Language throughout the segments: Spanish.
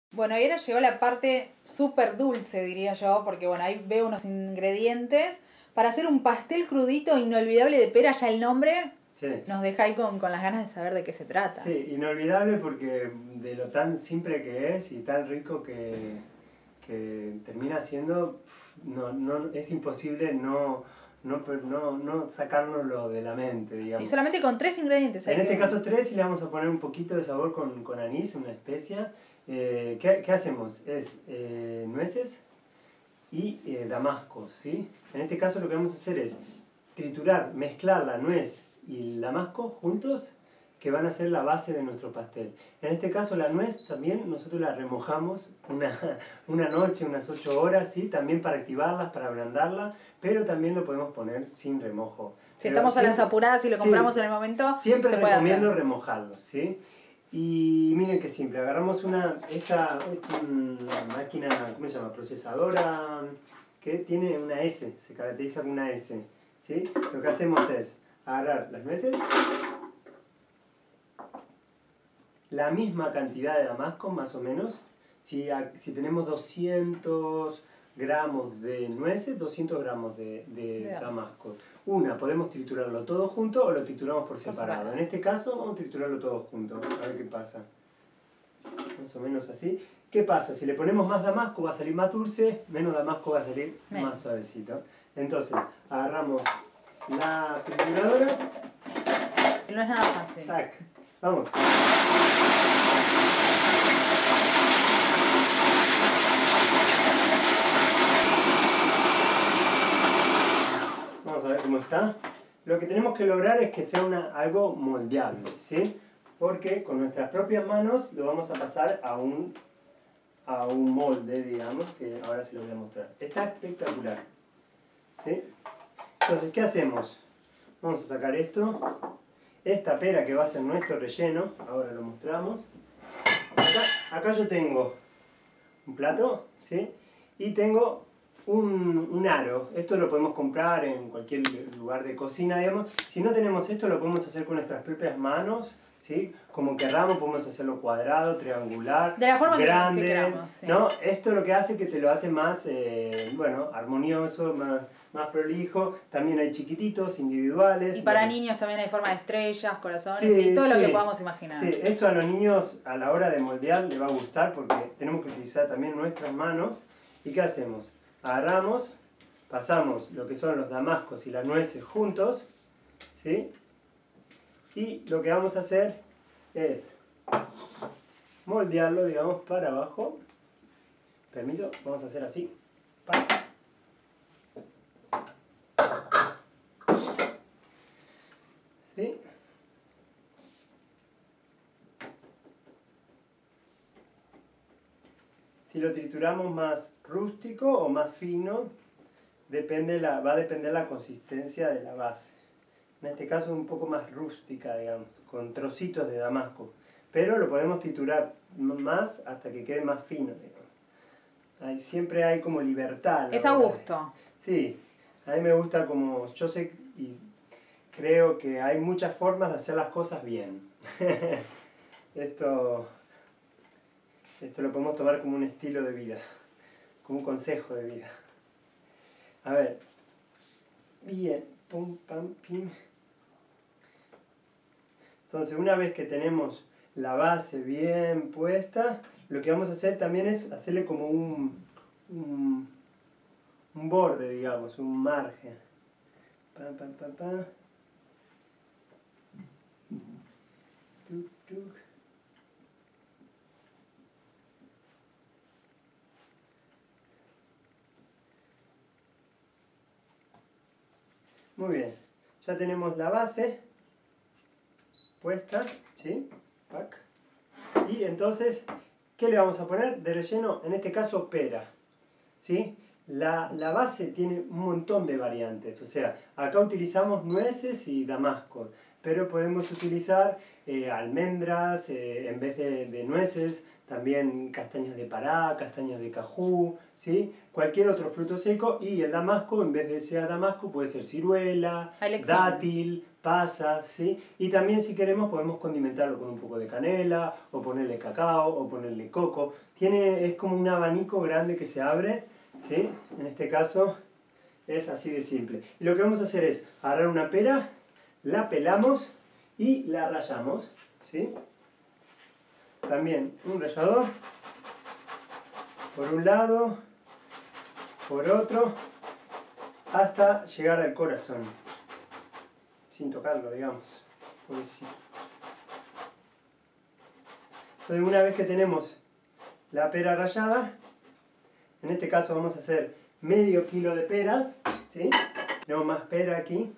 Bueno, y ahora llegó la parte súper dulce, diría yo, porque bueno, ahí veo unos ingredientes para hacer un pastel crudito inolvidable de pera. Ya el nombre Sí. nos deja ahí con las ganas de saber de qué se trata. Sí, inolvidable porque de lo tan simple que es y tan rico que termina siendo, no, es imposible no sacárnoslo de la mente, digamos. Y solamente con 3 ingredientes. En este caso 3, y le vamos a poner un poquito de sabor con anís, una especia. ¿Qué hacemos? Es nueces y damasco, ¿sí? En este caso lo que vamos a hacer es triturar, mezclar la nuez y el damasco juntos, que van a ser la base de nuestro pastel. En este caso la nuez también nosotros la remojamos una noche, unas 8 horas, ¿sí? También para activarlas, para ablandarla, pero también lo podemos poner sin remojo. Si estamos a las apuradas y lo compramos en el momento, siempre se puede recomiendo hacer. remojarlo, ¿sí? Y miren qué simple, agarramos esta es una máquina, ¿cómo se llama? Procesadora, que tiene una S, se caracteriza con una S, ¿sí? Lo que hacemos es agarrar las nueces, la misma cantidad de damasco, más o menos. Si tenemos 200 gramos de nueces, 200 gramos de damasco. Podemos triturarlo todo junto o lo trituramos por separado. En este caso vamos a triturarlo todo junto, a ver qué pasa. Más o menos así. ¿Qué pasa? Si le ponemos más damasco va a salir más dulce, menos damasco va a salir más suavecito. Entonces, agarramos la trituradora. No es nada fácil. ¡Tac! Vamos. Vamos a ver cómo está. Lo que tenemos que lograr es que sea algo moldeable, ¿sí? Porque con nuestras propias manos lo vamos a pasar a un molde, digamos, que ahora se lo voy a mostrar. Está espectacular, ¿sí? Entonces, ¿qué hacemos? Vamos a sacar esto. Esta pera que va a ser nuestro relleno, ahora lo mostramos. Acá yo tengo un plato, ¿sí? Y tengo un aro. Esto lo podemos comprar en cualquier lugar de cocina, digamos. Si no tenemos esto, lo podemos hacer con nuestras propias manos, ¿sí? Como querramos, podemos hacerlo cuadrado, triangular, de la forma grande, que queramos, sí. ¿no? Esto lo que hace que te lo hace más, bueno, armonioso, más prolijo. También hay chiquititos, individuales. Y para bueno, niños también hay forma de estrellas, corazones sí, y todo lo sí, que podamos imaginar. Sí, esto a los niños a la hora de moldear les va a gustar porque tenemos que utilizar también nuestras manos. ¿Y qué hacemos? Agarramos, pasamos lo que son los damascos y las nueces juntos, ¿sí? Y lo que vamos a hacer es moldearlo, digamos, para abajo. Permiso, vamos a hacer así. ¿Sí? Si lo trituramos más rústico o más fino, va a depender la consistencia de la base. En este caso un poco más rústica, digamos, con trocitos de damasco. Pero lo podemos triturar más hasta que quede más fino, digamos. Siempre hay como libertad. Es a gusto. Sí, a mí me gusta como, yo sé y creo que hay muchas formas de hacer las cosas bien. Esto lo podemos tomar como un estilo de vida, como un consejo de vida. A ver, bien, pum, pam, pim. Entonces, una vez que tenemos la base bien puesta, lo que vamos a hacer también es hacerle como un borde, digamos, un margen. Pam, pam, pam, pam. Tuk, tuk. Muy bien, ya tenemos la base puesta, ¿sí? Y entonces, ¿qué le vamos a poner de relleno? En este caso, pera, ¿sí? La base tiene un montón de variantes, o sea, acá utilizamos nueces y damasco, pero podemos utilizar almendras en vez de nueces, también castañas de Pará, castañas de cajú, ¿sí? Cualquier otro fruto seco, y el damasco, en vez de ser damasco, puede ser ciruela, dátil, pasas, ¿sí? Y también si queremos podemos condimentarlo con un poco de canela, o ponerle cacao, o ponerle coco. Es como un abanico grande que se abre, ¿sí? En este caso es así de simple. Y lo que vamos a hacer es agarrar una pera, la pelamos y la rallamos, ¿sí? También un rallador, por un lado, por otro, hasta llegar al corazón, sin tocarlo, digamos. Entonces, una vez que tenemos la pera rallada, en este caso vamos a hacer medio kilo de peras, ¿sí? Tenemos más pera aquí,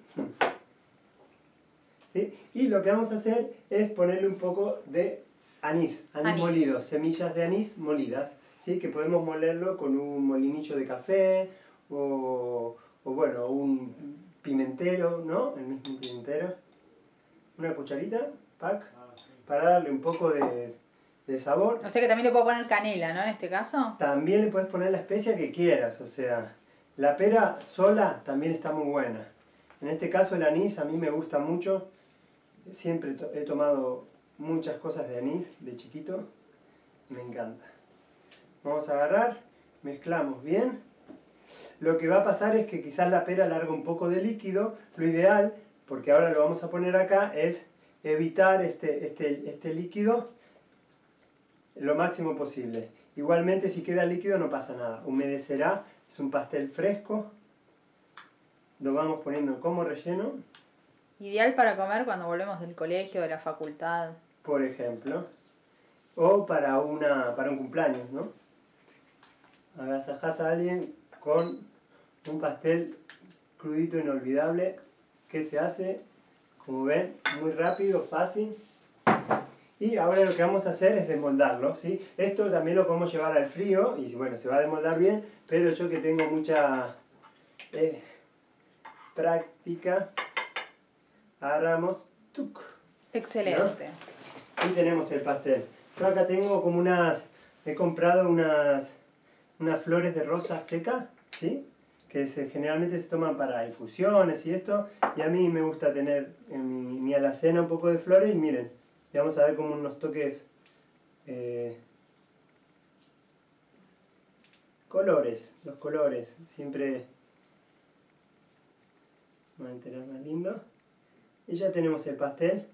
¿sí? Y lo que vamos a hacer es ponerle un poco de anís molido, semillas de anís molidas, ¿sí? Que podemos molerlo con un molinillo de café o bueno, un pimentero, ¿no? El mismo pimentero. Una cucharita, pack, para darle un poco de sabor. O sea que también le puedo poner canela, ¿no? En este caso. También le puedes poner la especia que quieras, o sea, la pera sola también está muy buena. En este caso el anís a mí me gusta mucho. Siempre he tomado muchas cosas de anís de chiquito. Me encanta. Vamos a agarrar, mezclamos bien. Lo que va a pasar es que quizás la pera larga un poco de líquido. Lo ideal, porque ahora lo vamos a poner acá, es evitar este líquido lo máximo posible. Igualmente si queda líquido no pasa nada. Humedecerá, es un pastel fresco. Lo vamos poniendo como relleno. Ideal para comer cuando volvemos del colegio, de la facultad. Por ejemplo. O para un cumpleaños, ¿no? Agasajás a alguien con un pastel crudito inolvidable que se hace, como ven, muy rápido, fácil. Y ahora lo que vamos a hacer es desmoldarlo, ¿sí? Esto también lo podemos llevar al frío y bueno, se va a desmoldar bien, pero yo que tengo mucha práctica, agarramos, ¡tuc! Excelente. ¿No? Y tenemos el pastel. Yo acá tengo como he comprado unas flores de rosa seca, ¿sí? Que generalmente se toman para infusiones y esto, y a mí me gusta tener en mi alacena un poco de flores, y miren, le vamos a dar como unos toques, los colores, siempre va a enterar más lindo. Y ya tenemos el pastel,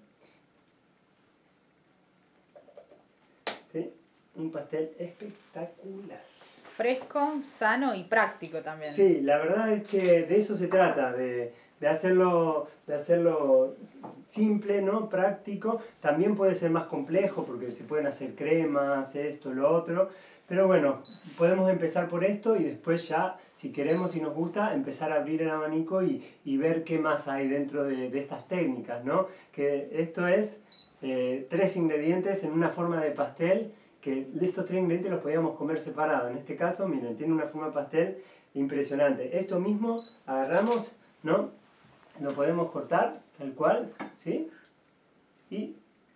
¿sí? Un pastel espectacular. Fresco, sano y práctico también. Sí, la verdad es que de eso se trata, de hacerlo simple, ¿no? Práctico. También puede ser más complejo porque se pueden hacer cremas, esto, lo otro. Pero bueno, podemos empezar por esto y después ya, si queremos y nos gusta, empezar a abrir el abanico y ver qué más hay dentro de estas técnicas, ¿no? Que esto es 3 ingredientes en una forma de pastel, que estos 3 ingredientes los podíamos comer separados. En este caso, miren, tiene una forma de pastel impresionante. Esto mismo agarramos, ¿no? Lo podemos cortar tal cual, ¿sí? Y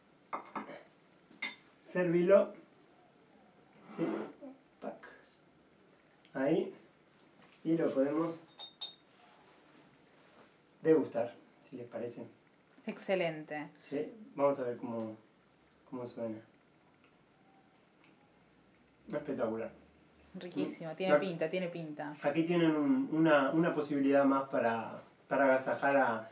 servirlo, ¿sí? Pac. Ahí. Y lo podemos degustar, si les parece. Excelente. ¿Sí? Vamos a ver cómo suena. Espectacular. Riquísimo, tiene pinta, tiene pinta. Aquí tienen una posibilidad más para agasajar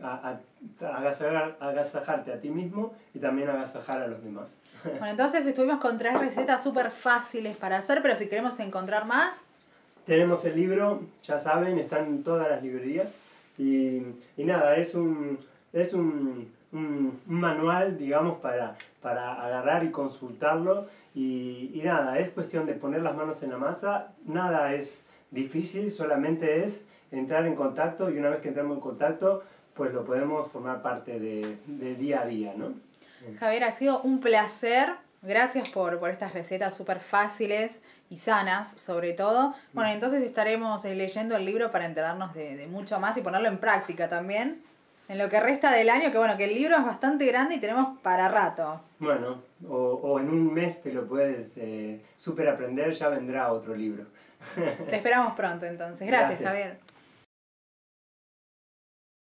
agasajarte a ti mismo y también agasajar a los demás. Bueno, entonces estuvimos con 3 recetas súper fáciles para hacer, pero si queremos encontrar más... Tenemos el libro, ya saben, está en todas las librerías. Y nada, es un manual, digamos, para agarrar y consultarlo. Y nada, es cuestión de poner las manos en la masa. Nada es difícil, solamente es entrar en contacto, y una vez que entramos en contacto, pues lo podemos formar parte de día a día, ¿no? Javier, ha sido un placer. Gracias por estas recetas súper fáciles y sanas, sobre todo. Bueno, entonces estaremos leyendo el libro para enterarnos de mucho más y ponerlo en práctica también. En lo que resta del año, que bueno, que el libro es bastante grande y tenemos para rato. Bueno, o en un mes te lo puedes súper aprender, ya vendrá otro libro. Te esperamos pronto entonces. Gracias, Javier.